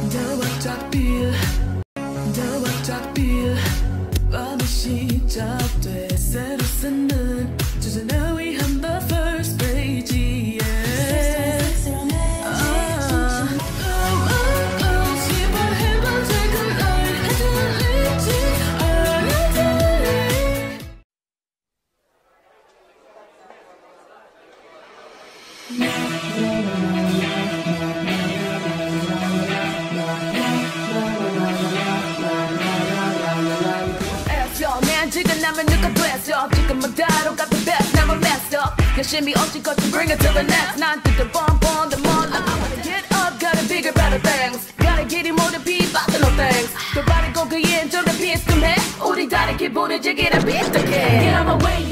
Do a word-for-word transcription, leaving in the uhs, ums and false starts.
너와 짝필 너와 짝필 밤이 시작돼 새로 쓰는 주제를 위한 the first page yeah. 아, oh, oh, oh, 시발 해봐 take a night 해들리지 않아도 난 지금 나면 누가 됐어 지금 뭐 다로 같은 best never messed up 열심히 어찌껏 to bring it to the next 난 뜻을 뻔뻔 the more I wanna get up got a bigger better things gotta get it more than people no thanks 또 바르고 그 인정을 비슷해 우리 다른 기분을 즐기라 비슷해 Get on my way